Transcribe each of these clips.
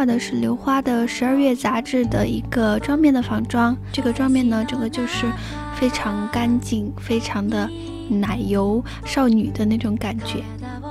画的是刘花的12月杂志的一个妆面的仿妆。这个妆面呢，整个就是非常干净，非常的奶油少女的那种感觉。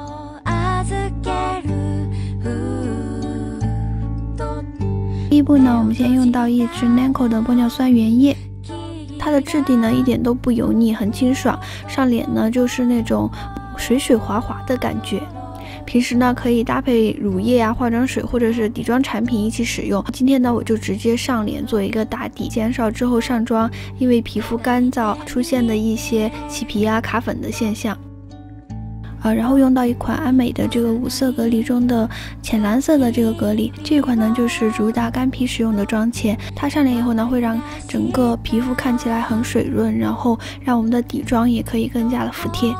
第一步呢，我们先用到一支 Nanko 的玻尿酸原液。它的质地呢一点都不油腻，很清爽，上脸呢就是那种水水滑滑的感觉。平时呢可以搭配乳液啊、化妆水或者是底妆产品一起使用。今天呢我就直接上脸做一个打底，减少之后上妆因为皮肤干燥出现的一些起皮啊、卡粉的现象。然后用到一款安美的这个5色隔离中的浅蓝色的这个隔离，这一款呢就是主打干皮使用的妆前，它上脸以后呢会让整个皮肤看起来很水润，然后让我们的底妆也可以更加的服帖。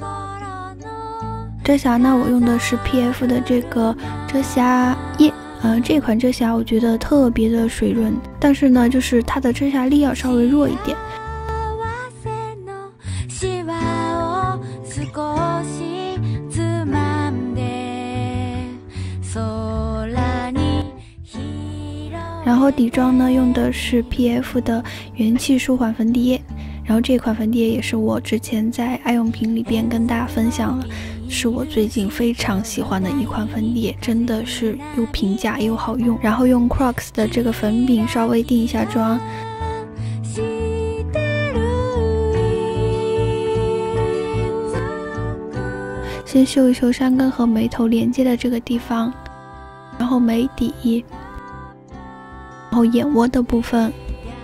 遮瑕呢我用的是 PF 的这个遮瑕液，这款遮瑕我觉得特别的水润，但是呢就是它的遮瑕力要稍微弱一点。然后底妆呢用的是 PF 的元气舒缓粉底液，然后这款粉底液也是我之前在爱用品里边跟大家分享了，是我最近非常喜欢的一款粉底液，真的是又平价又好用。然后用 Crocs 的这个粉饼稍微定一下妆，先修一修山根和眉头连接的这个地方，然后眉底，然后眼窝的部分，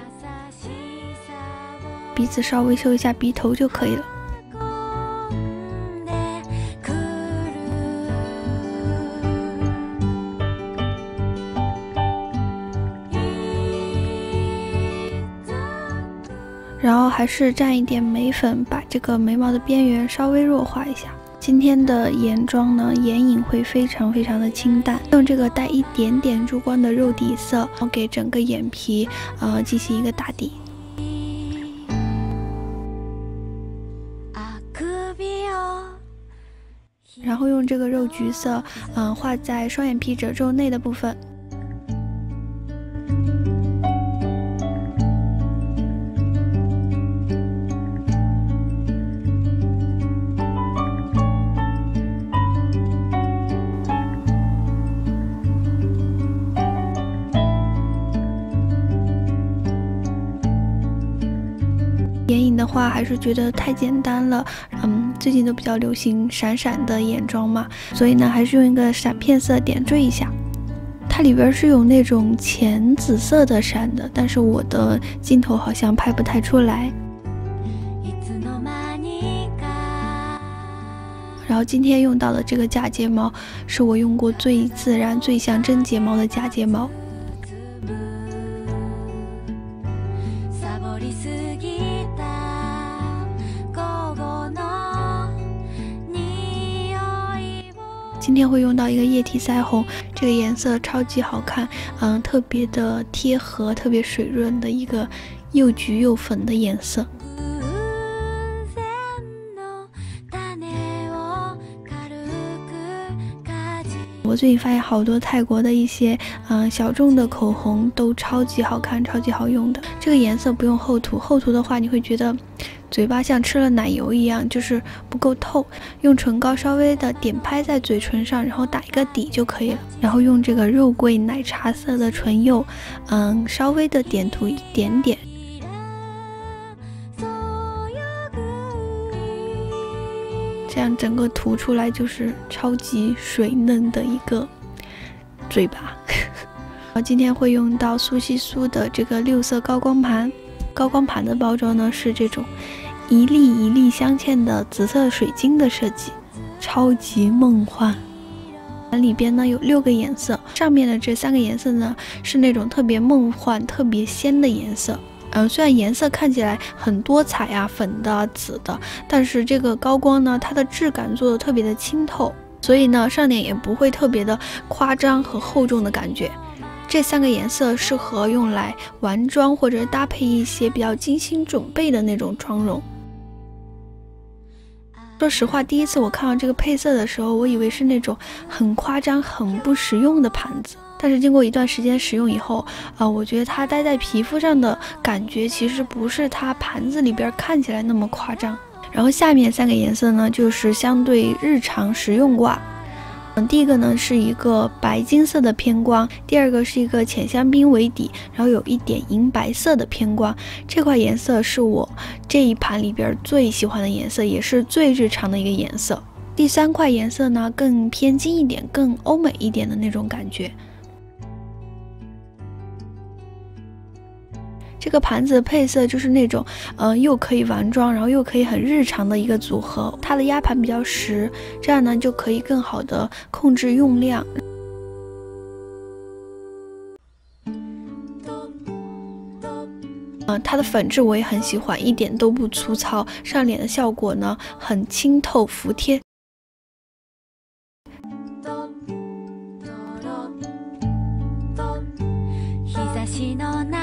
鼻子稍微修一下鼻头就可以了。然后还是蘸一点眉粉，把这个眉毛的边缘稍微弱化一下。今天的眼妆呢，眼影会非常的清淡，用这个带一点点珠光的肉底色，然后给整个眼皮进行一个打底。然后用这个肉橘色，画在双眼皮褶皱内的部分。眼影的话还是觉得太简单了，最近都比较流行闪闪的眼妆嘛，所以呢还是用一个闪片色点缀一下。它里边是有那种浅紫色的闪的，但是我的镜头好像拍不太出来。然后今天用到的这个假睫毛是我用过最自然、最像真睫毛的假睫毛。今天会用到一个液体腮红，这个颜色超级好看，特别的贴合，特别水润的一个又橘又粉的颜色。我最近发现好多泰国的一些小众的口红都超级好看，超级好用的。这个颜色不用厚涂，厚涂的话你会觉得嘴巴像吃了奶油一样，就是不够透。用唇膏稍微的点拍在嘴唇上，然后打一个底就可以了。然后用这个肉桂奶茶色的唇釉，稍微的点涂一点点。这样整个涂出来就是超级水嫩的一个嘴巴。我今天会用到苏西苏的这个6色高光盘，高光盘的包装呢是这种一粒一粒镶嵌的紫色水晶的设计，超级梦幻。盘里边呢有6个颜色，上面的这3个颜色呢是那种特别梦幻、特别鲜的颜色。虽然颜色看起来很多彩啊，粉的、紫的，但是这个高光呢，它的质感做的特别的清透，所以呢，上脸也不会特别的夸张和厚重的感觉。这3个颜色适合用来玩妆或者搭配一些比较精心准备的那种妆容。说实话，第一次我看到这个配色的时候，我以为是那种很夸张、很不实用的盘子。 但是经过一段时间使用以后，我觉得它待在皮肤上的感觉其实不是它盘子里边看起来那么夸张。然后下面3个颜色呢，就是相对日常实用挂。第一个呢是一个白金色的偏光，第二个是一个浅香槟为底，然后有一点银白色的偏光。这块颜色是我这一盘里边最喜欢的颜色，也是最日常的一个颜色。第3块颜色呢更偏金一点，更欧美一点的那种感觉。这个盘子的配色就是那种，又可以玩妆，然后又可以很日常的一个组合。它的压盘比较实，这样呢就可以更好的控制用量。它的粉质我也很喜欢，一点都不粗糙，上脸的效果呢很清透服帖。日差しの中